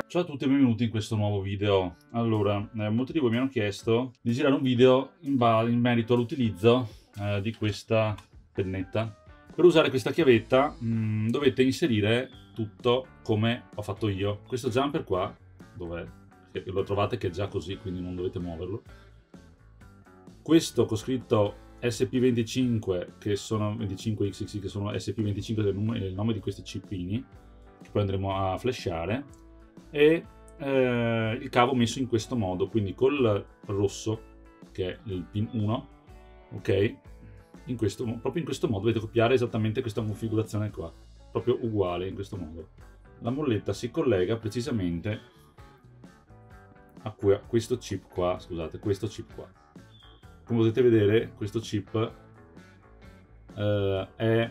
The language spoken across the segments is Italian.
Ciao a tutti e benvenuti in questo nuovo video. Allora, molti di voi mi hanno chiesto di girare un video in merito all'utilizzo di questa pennetta. Per usare questa chiavetta dovete inserire tutto come ho fatto io. Questo jumper qua, dov'è? Lo trovate che è già così, quindi non dovete muoverlo. Questo con scritto SP25, che sono 25XX, che sono SP25, è il nome di questi cippini, che poi andremo a flashare. E il cavo messo in questo modo, quindi col rosso che è il pin 1, ok, proprio in questo modo dovete copiare esattamente questa configurazione qua, proprio uguale in questo modo. La molletta si collega precisamente a questo chip qua, scusate, questo chip qua. Come potete vedere, questo chip è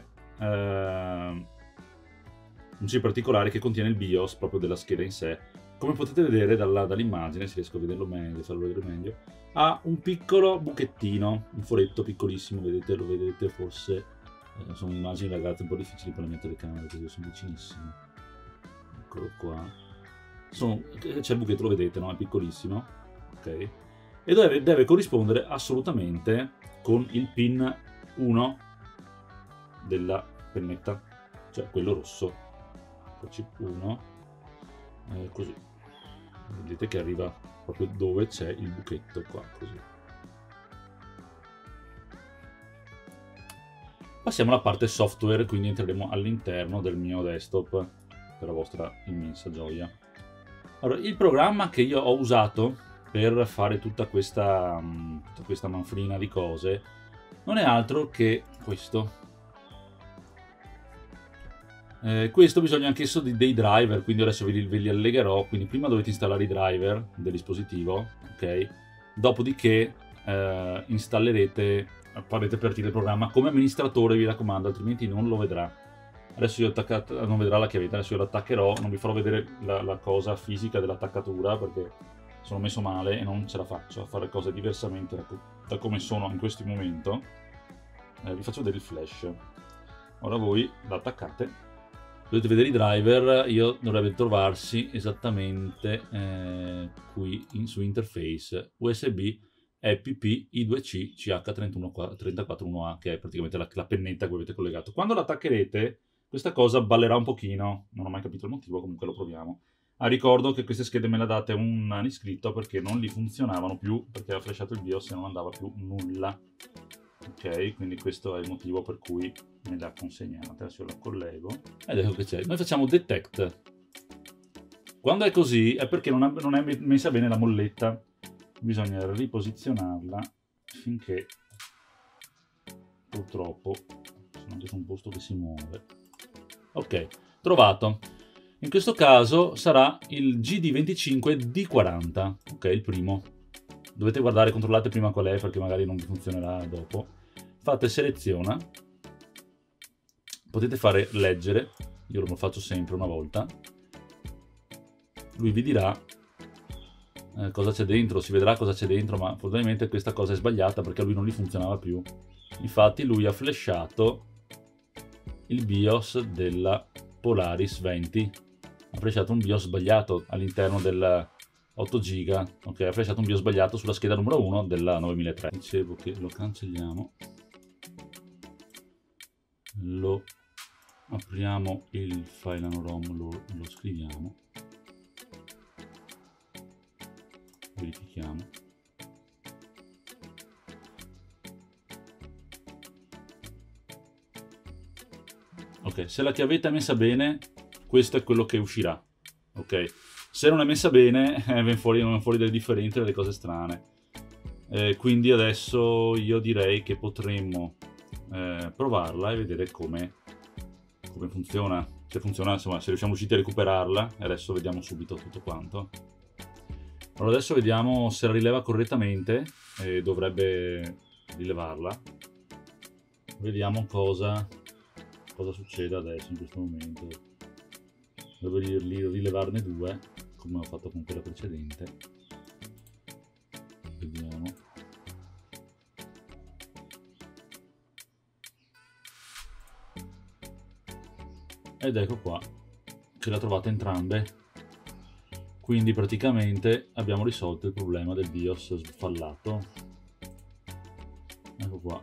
un chip particolare che contiene il BIOS proprio della scheda in sé. Come potete vedere dall'immagine, se riesco a vederlo meglio, farlo vedere meglio, ha un piccolo buchettino, un foretto piccolissimo, vedete, lo vedete forse, sono immagini ragazzi un po' difficili per la mia telecamera perché io sono vicinissimo. Eccolo qua. C'è il buchetto, lo vedete, no? È piccolissimo, ok? E deve corrispondere assolutamente con il pin 1 della pennetta, cioè quello rosso. Chip 1, così vedete che arriva proprio dove c'è il buchetto qua, così. Passiamo alla parte software, quindi entreremo all'interno del mio desktop per la vostra immensa gioia. Allora, il programma che io ho usato per fare tutta questa manfrina di cose non è altro che questo. Questo bisogna anch'esso dei driver, quindi adesso ve li allegherò. Quindi prima dovete installare i driver del dispositivo, ok? Dopodiché farete partire il programma come amministratore, vi raccomando, altrimenti non lo vedrà. Adesso io non vedrà la chiavetta, adesso io l'attaccherò, non vi farò vedere la cosa fisica dell'attaccatura perché sono messo male e non ce la faccio a fare cose diversamente da come sono in questo momento. Vi faccio vedere il flash. Ora voi l'attaccate. Dovete vedere i driver, dovrebbe trovarsi esattamente qui su interface USB EPP I2C CH341A, che è praticamente la pennetta che avete collegato. Quando l'attaccherete questa cosa ballerà un pochino, non ho mai capito il motivo, comunque lo proviamo. Ricordo che queste schede me le ha date un iscritto perché non li funzionavano più, perché aveva flashato il BIOS e non andava più nulla. Ok, quindi questo è il motivo per cui me la consegnate. Adesso io la collego ed ecco che c'è. Noi facciamo detect. Quando è così è perché non è messa bene la molletta, bisogna riposizionarla finché, purtroppo sono anche su un posto che si muove. Ok, trovato. In questo caso sarà il GD25D40, ok, il primo. Dovete guardare, controllate prima qual è perché magari non vi funzionerà dopo. Fate seleziona, potete fare leggere, io lo faccio sempre una volta, lui vi dirà cosa c'è dentro, si vedrà cosa c'è dentro, ma probabilmente questa cosa è sbagliata perché a lui non gli funzionava più. Infatti lui ha flashato il BIOS della Polaris 20, ha flashato un BIOS sbagliato all'interno del 8 giga, ok, ha flashato un BIOS sbagliato sulla scheda numero 1 della 9003. Dicevo che lo cancelliamo, lo apriamo il file rom, lo scriviamo, verifichiamo. Ok, se la chiavetta è messa bene, questo è quello che uscirà. Ok, se non è messa bene, vengono fuori delle differenze, delle cose strane. Quindi adesso io direi che potremmo provarla e vedere come funziona. Se funziona, insomma, se riusciamo a recuperarla. E adesso vediamo subito tutto quanto. Allora adesso vediamo se la rileva correttamente, dovrebbe rilevarla. Vediamo cosa succede adesso in questo momento. Devo rilevarne due, come ho fatto con quella precedente. Vediamo. Ed ecco qua che la trovate entrambe Quindi praticamente abbiamo risolto il problema del BIOS sfallato. Ecco qua.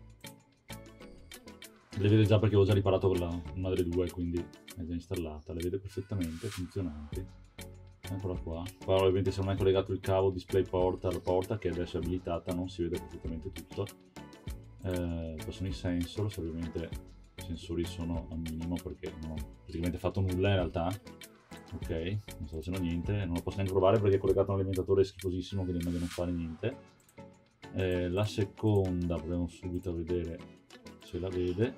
Le vede già perché ho già riparato una delle due, quindi è già installata. Le vede perfettamente funzionanti. Eccola qua. Qua ovviamente se non è collegato il cavo DisplayPort alla porta, che adesso è abilitata, non si vede perfettamente tutto. Poi sono i sensor, ovviamente i sensori sono al minimo perché non ho praticamente fatto nulla in realtà. Ok, non sto facendo niente, non lo posso neanche provare perché è collegato a un alimentatore schifosissimo, quindi è meglio non fare niente. La seconda proviamo subito a vedere se la vede.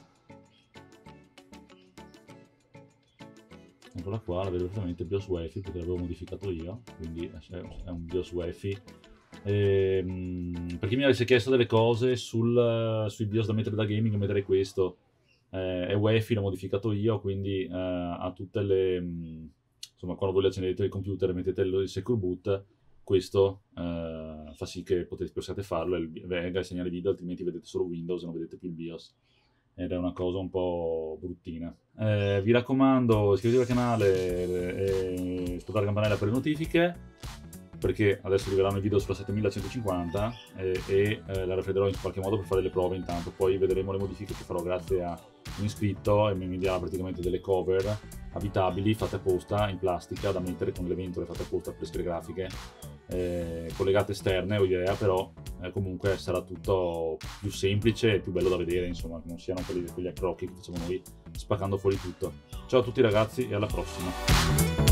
Eccola qua, la vedo perfettamente BIOS UEFI perché l'avevo modificato io, quindi è un BIOS UEFI. Per chi mi avesse chiesto delle cose sui BIOS da mettere da gaming, metterei questo. È UEFI, l'ho modificato io, quindi ha tutte le... insomma, quando voi accendete il computer e mettete il Secure Boot, questo fa sì che possiate farlo e venga il segnale video, altrimenti vedete solo Windows e non vedete più il BIOS. Ed è una cosa un po' bruttina. Vi raccomando, iscrivetevi al canale e sputate la campanella per le notifiche, perché adesso arriveranno i video sulla 7150 e la raffredderò in qualche modo per fare le prove intanto. Poi vedremo le modifiche che farò grazie a un iscritto e mi invierà praticamente delle cover abitabili fatte apposta in plastica da mettere con delle ventole fatte apposta per le schede grafiche collegate esterne, ho idea, però comunque sarà tutto più semplice e più bello da vedere, insomma, che non siano quegli accrocchi che facciamo noi spaccando fuori tutto. Ciao a tutti ragazzi e alla prossima.